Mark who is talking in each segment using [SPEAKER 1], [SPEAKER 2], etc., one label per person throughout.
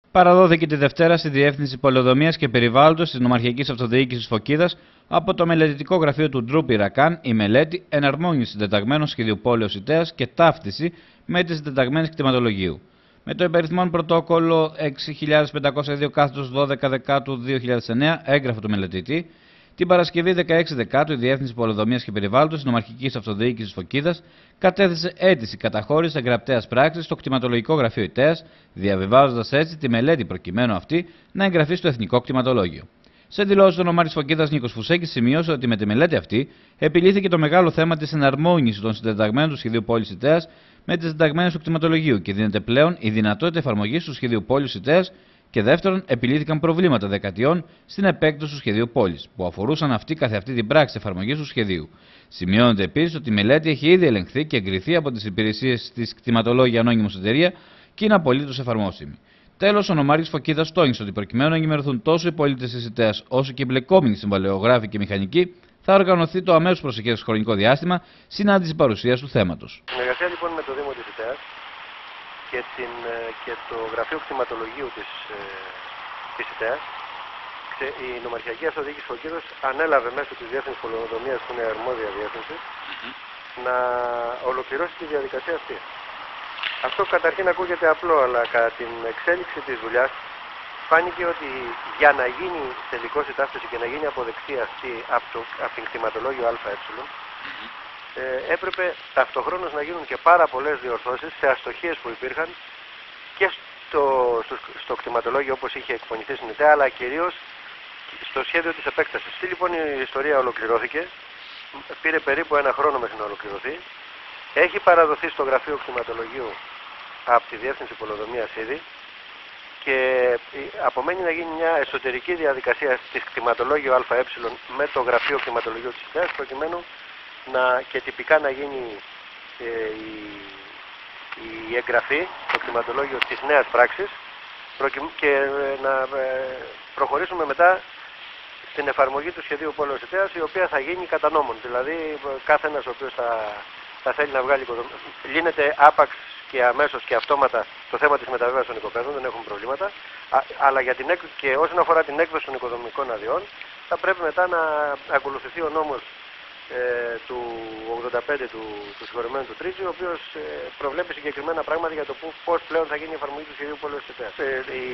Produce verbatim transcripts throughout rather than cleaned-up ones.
[SPEAKER 1] Παραδόθηκε τη Δευτέρα στη Διεύθυνση Πολεοδομίας και Περιβάλλοντος της Νομαρχιακής Αυτοδιοίκησης Φωκίδας από το μελετητικό γραφείο του Ντρου Πυρακάν η μελέτη «Εναρμόνιση συντεταγμένων σχεδίου πόλεως Ιτέας και ταύτιση με τις συντεταγμένες κτηματολογίου». Με το υπαριθμόν πρωτόκολλο έξι χιλιάδες πεντακόσια δύο δώδεκα Δεκάτου δύο χιλιάδες εννέα, έγγραφο του μελετητή, την Παρασκευή δεκαέξι Δεκάτου η Διεύθυνση Πολεοδομίας και Περιβάλλοντος της Νομαρχιακής Αυτοδιοίκησης Φωκίδας κατέθεσε αίτηση καταχώρησης εγγραπταίας πράξης στο κτηματολογικό γραφείο Ιτέας, διαβιβάζοντας έτσι τη μελέτη προκειμένου αυτή να εγγραφεί στο Εθνικό Κτηματολόγιο. Σε δηλώσεις του νομάρχης Φωκίδας Νίκος Φουσέκης σημείωσε ότι με τη μελέτη αυτή επιλύθηκε το μεγάλο θέμα της εναρμόνισης των συντεταγμένων του σχεδίου πόλης Ιτέας με τις συντεταγμένες του κτηματολογίου και δίνεται πλέον η δυνατότητα εφαρμογής του σχεδίου πόλης Ιτέας. Και δεύτερον, επιλύθηκαν προβλήματα δεκαετιών στην επέκταση του σχεδίου πόλης, που αφορούσαν αυτή καθεαυτή την πράξη εφαρμογής του σχεδίου. Σημειώνεται επίσης ότι η μελέτη έχει ήδη ελεγχθεί και εγκριθεί από τις υπηρεσίες της Κτηματολόγια Ανώνυμος Εταιρεία και είναι απολύτως εφαρμόσιμη. Τέλος, ο νομάρχης Φωκίδας τόνισε ότι προκειμένου να ενημερωθούν τόσο οι πολίτες της Ιτέας όσο και οι εμπλεκόμενοι συμβαλαιογράφοι και μηχανικοί, θα οργανωθεί το αμέσως προσεχές χρονικό διάστημα συνάντηση παρουσίας του θέματος.
[SPEAKER 2] Συνεργασία λοιπόν με το Δήμο της Ιτέας και, την, και το Γραφείο Κτηματολογίου της, της ΙΤΕΑΣ, η Νομαρχιακή Αυτοδιοίκηση Φωκίδας ανέλαβε μέσω της Διεύθυνσης Πολεοδομίας, που είναι αρμόδια διεύθυνση, mm-hmm. να ολοκληρώσει τη διαδικασία αυτή. Αυτό καταρχήν ακούγεται απλό, αλλά κατά την εξέλιξη της δουλειάς φάνηκε ότι για να γίνει τελικώς η ταύτιση και να γίνει αποδεκτή αυτή από, το, από την κτηματολόγιο ΑΕ, mm-hmm. Ε, έπρεπε ταυτοχρόνως να γίνουν και πάρα πολλές διορθώσεις σε αστοχίες που υπήρχαν και στο, στο, στο κτηματολόγιο όπως είχε εκπονηθεί στην ΙΤΕΑ, αλλά κυρίως στο σχέδιο της επέκτασης. Τι λοιπόν η ιστορία ολοκληρώθηκε, πήρε περίπου ένα χρόνο μέχρι να ολοκληρωθεί, έχει παραδοθεί στο Γραφείο Κτηματολογίου από τη Διεύθυνση Πολεοδομίας ήδη και απομένει να γίνει μια εσωτερική διαδικασία της κτηματολόγιο ΑΕ με το Γραφείο Κτηματολογίου της ΙΤΕΑΣ προκειμένου να, και τυπικά να γίνει ε, η, η εγγραφή στο κτηματολόγιο της νέας πράξης και ε, να ε, προχωρήσουμε μετά στην εφαρμογή του σχεδίου πόλεως Ιτέας, η οποία θα γίνει κατά νόμον. Δηλαδή κάθε ένας ο οποίος θα, θα θέλει να βγάλει οικοδομή, λύνεται άπαξ και αμέσως και αυτόματα το θέμα της μεταβίβασης των οικοπαίδων, δεν έχουν προβλήματα, α, αλλά για την έκ... και όσον αφορά την έκδοση των οικοδομικών αδειών θα πρέπει μετά να ακολουθηθεί ο νόμος Ε, του ογδόντα πέντε του, του συγχωρεμένου του Τρίτσι, ο οποίος ε, προβλέπει συγκεκριμένα πράγματα για το πώς πλέον θα γίνει η εφαρμογή του σχεδίου πόλεως Ιτέας. Ε,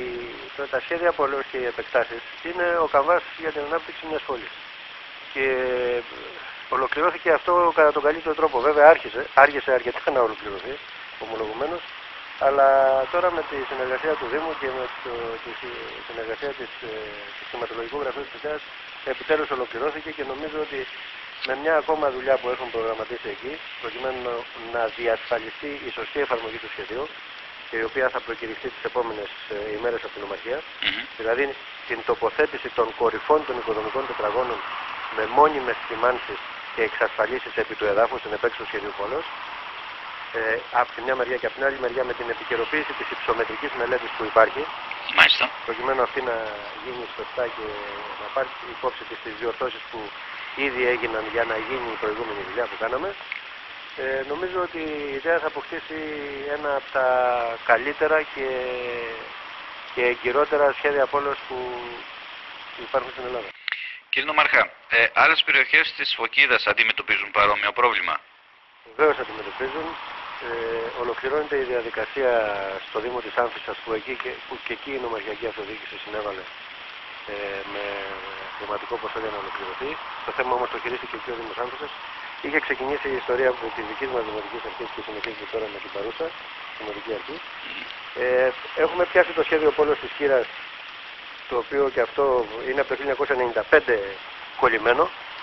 [SPEAKER 2] τα σχέδια πόλεως και οι επεκτάσεις είναι ο καμβάς για την ανάπτυξη μιας πόλης. Και ολοκληρώθηκε αυτό κατά τον καλύτερο τρόπο. Βέβαια άρχισε, άργησε αρκετά να ολοκληρωθεί, ομολογουμένως, αλλά τώρα με τη συνεργασία του Δήμου και με το, τη συνεργασία της, του Κτηματολογικού Γραφείου της Ιτέας επιτέλους ολοκληρώθηκε και νομίζω ότι με μια ακόμα δουλειά που έχουν προγραμματίσει εκεί, προκειμένου να διασφαλιστεί η σωστή εφαρμογή του σχεδίου και η οποία θα προκηρυχθεί τις επόμενες ε, ημέρες από την Νομαρχία, mm-hmm. δηλαδή την τοποθέτηση των κορυφών των οικοδομικών τετραγώνων με μόνιμες σημάνσεις και εξασφαλίσεις επί του εδάφους στην επέκταση του σχεδίου πόλεως, ε, από τη μια μεριά και από την άλλη μεριά με την επικαιροποίηση της υψομετρικής μελέτης που υπάρχει,
[SPEAKER 1] Μάλιστα.
[SPEAKER 2] προκειμένου αυτή να γίνει σωστά και να πάρει υπόψη της τις διορθώσεις που ήδη έγιναν για να γίνει η προηγούμενη δουλειά που κάναμε. Ε, νομίζω ότι η ιδέα θα αποκτήσει ένα από τα καλύτερα και, και εγκυρότερα σχέδια πόλεως που υπάρχουν στην Ελλάδα.
[SPEAKER 1] Κύριε Νομάρχα, ε, άλλες περιοχές της Φωκίδας αντιμετωπίζουν παρόμοιο πρόβλημα?
[SPEAKER 2] Βεβαίως αντιμετωπίζουν. Ε, ολοκληρώνεται η διαδικασία στο Δήμο της Άμφισσας που, εκεί, και, που και εκεί η Νομαρχιακή Αυτοδιοίκηση συνέβαλε ε, με χρηματικό ποσό για να ολοκληρωθεί. Το θέμα όμως το χειρίστηκε και ο Δήμος Άμφισσας. Είχε ξεκινήσει η ιστορία από τη δική μας δημοτική αρχή και συνεχίζεται τώρα με την παρούσα δημοτική αρχή. Ε, έχουμε πιάσει το σχέδιο πόλεως της Κύρας, το οποίο και αυτό είναι από το χίλια εννιακόσια ενενήντα πέντε κολλημένο.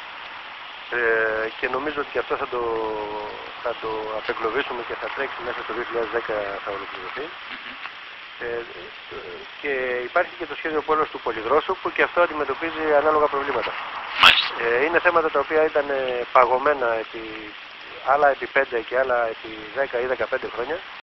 [SPEAKER 2] Ε, και νομίζω ότι και αυτό θα το, θα το απεγκλωβίσουμε και θα τρέξει μέσα στο δύο χιλιάδες δέκα, θα ολοκληρωθεί. Ε, και υπάρχει και το σχέδιο πόλεως του Πολυδρόσου που και αυτό αντιμετωπίζει ανάλογα προβλήματα. Ε, είναι θέματα τα οποία ήταν παγωμένα επί, άλλα επί πέντε και άλλα επί δέκα ή δεκαπέντε χρόνια